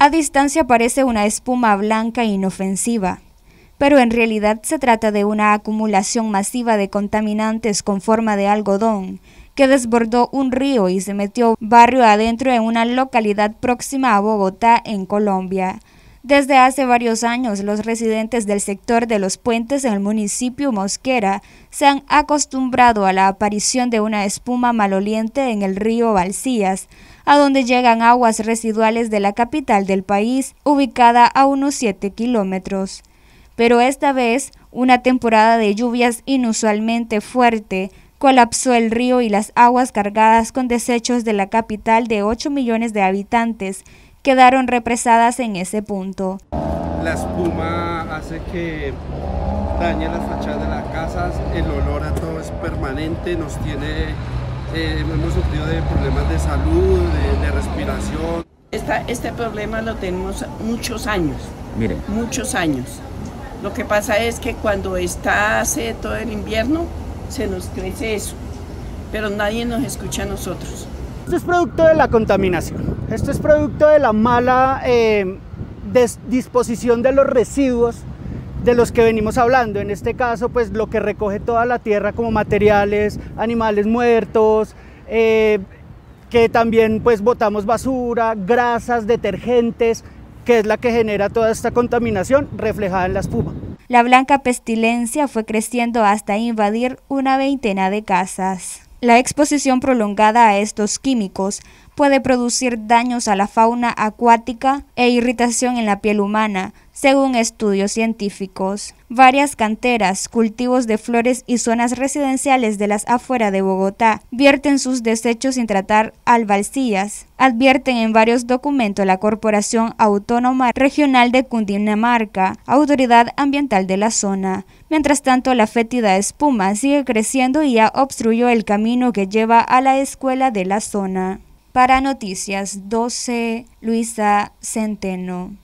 A distancia parece una espuma blanca e inofensiva, pero en realidad se trata de una acumulación masiva de contaminantes con forma de algodón que desbordó un río y se metió barrio adentro en una localidad próxima a Bogotá, en Colombia. Desde hace varios años, los residentes del sector de Los Puentes en el municipio Mosquera se han acostumbrado a la aparición de una espuma maloliente en el río Balsías, a donde llegan aguas residuales de la capital del país, ubicada a unos 7 kilómetros. Pero esta vez, una temporada de lluvias inusualmente fuerte colapsó el río y las aguas cargadas con desechos de la capital de 8 millones de habitantes quedaron represadas en ese punto. La espuma hace que dañe las fachadas de las casas, el olor a todo es permanente, hemos sufrido de problemas de salud, de respiración. Este problema lo tenemos muchos años, Mire. muchos años. Lo que pasa es que cuando hace todo el invierno, se nos crece eso, pero nadie nos escucha a nosotros. Esto es producto de la contaminación, esto es producto de la mala disposición de los residuos de los que venimos hablando. En este caso, pues lo que recoge toda la tierra como materiales, animales muertos, que también pues botamos basura, grasas, detergentes, que es la que genera toda esta contaminación reflejada en la espuma. La blanca pestilencia fue creciendo hasta invadir una veintena de casas. La exposición prolongada a estos químicos puede producir daños a la fauna acuática e irritación en la piel humana, según estudios científicos. Varias canteras, cultivos de flores y zonas residenciales de las afueras de Bogotá vierten sus desechos sin tratar al Balsías, advierten en varios documentos la Corporación Autónoma Regional de Cundinamarca, autoridad ambiental de la zona. Mientras tanto, la fétida espuma sigue creciendo y ya obstruyó el camino que lleva a la escuela de la zona. Para Noticias 12, Luisa Centeno.